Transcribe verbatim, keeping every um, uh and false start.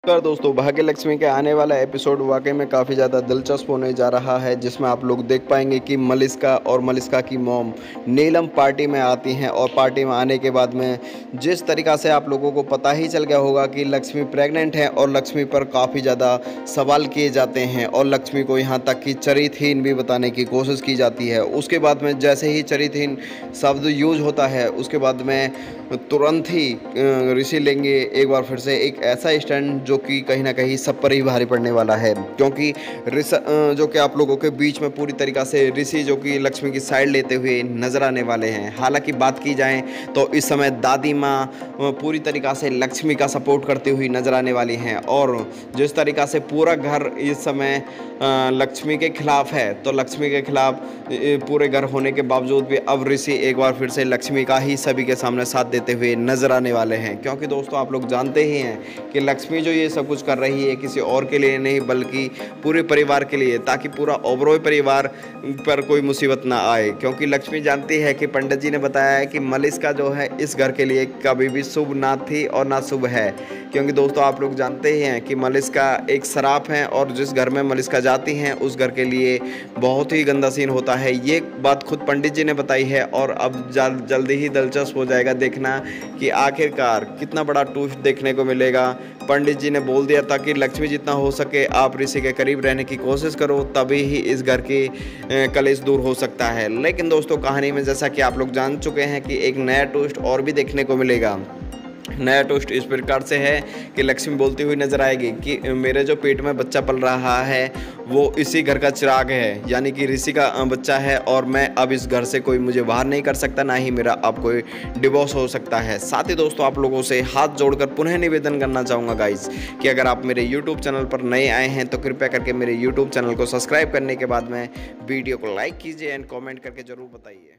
नमस्कार दोस्तों, भाग्य लक्ष्मी के आने वाला एपिसोड वाकई में काफ़ी ज़्यादा दिलचस्प होने जा रहा है, जिसमें आप लोग देख पाएंगे कि मलिष्का और मलिष्का की मॉम नीलम पार्टी में आती हैं और पार्टी में आने के बाद में जिस तरीक़ा से आप लोगों को पता ही चल गया होगा कि लक्ष्मी प्रेग्नेंट है और लक्ष्मी पर काफ़ी ज़्यादा सवाल किए जाते हैं और लक्ष्मी को यहाँ तक कि चरित्रहीन भी बताने की कोशिश की जाती है। उसके बाद में जैसे ही चरित्रहीन शब्द यूज होता है, उसके बाद में तुरंत ही ऋषि लेंगे एक बार फिर से एक ऐसा स्टैंड जो कि कहीं ना कहीं सब पर ही भारी पड़ने वाला है, क्योंकि ऋष जो कि आप लोगों के बीच में पूरी तरीक़ा से ऋषि जो कि लक्ष्मी की साइड लेते हुए नजर आने वाले हैं। हालांकि बात की जाए तो इस समय दादी माँ पूरी तरीक़ा से लक्ष्मी का सपोर्ट करती हुई नजर आने वाली हैं और जिस तरीक़ा से पूरा घर इस समय लक्ष्मी के खिलाफ है, तो लक्ष्मी के खिलाफ पूरे घर होने के बावजूद भी अब ऋषि एक बार फिर से लक्ष्मी का ही सभी के सामने साथ देते हुए नजर आने वाले हैं। क्योंकि दोस्तों आप लोग जानते ही हैं कि लक्ष्मी जो ये सब कुछ कर रही है किसी और के लिए नहीं बल्कि पूरे परिवार के लिए, ताकि पूरा ओबरॉय परिवार पर कोई मुसीबत ना आए। क्योंकि लक्ष्मी जानती है कि पंडित जी ने बताया है कि मलिष्का जो है इस घर के लिए कभी भी शुभ ना थी और ना शुभ है। क्योंकि दोस्तों आप लोग जानते ही हैं कि मलिष्का एक श्राप है और जिस घर में मलिष्का जाती हैं उस घर के लिए बहुत ही गंदा सीन होता है। ये बात खुद पंडित जी ने बताई है और अब जल, जल्दी ही दिलचस्प हो जाएगा देखना कि आखिरकार कितना बड़ा ट्विस्ट देखने को मिलेगा। पंडित जी ने बोल दिया था कि लक्ष्मी जितना हो सके आप ऋषि के करीब रहने की कोशिश करो, तभी ही इस घर की कलेश दूर हो सकता है। लेकिन दोस्तों कहानी में जैसा कि आप लोग जान चुके हैं कि एक नया ट्विस्ट और भी देखने को मिलेगा। नया ट्विस्ट इस प्रकार से है कि लक्ष्मी बोलती हुई नजर आएगी कि मेरे जो पेट में बच्चा पल रहा है वो इसी घर का चिराग है, यानी कि ऋषि का बच्चा है और मैं अब इस घर से कोई मुझे बाहर नहीं कर सकता, ना ही मेरा अब कोई डिवोर्स हो सकता है। साथ ही दोस्तों आप लोगों से हाथ जोड़कर पुनः निवेदन करना चाहूँगा गाइस कि अगर आप मेरे यूट्यूब चैनल पर नए आए हैं तो कृपया करके मेरे यूट्यूब चैनल को सब्सक्राइब करने के बाद में वीडियो को लाइक कीजिए एंड कॉमेंट करके ज़रूर बताइए।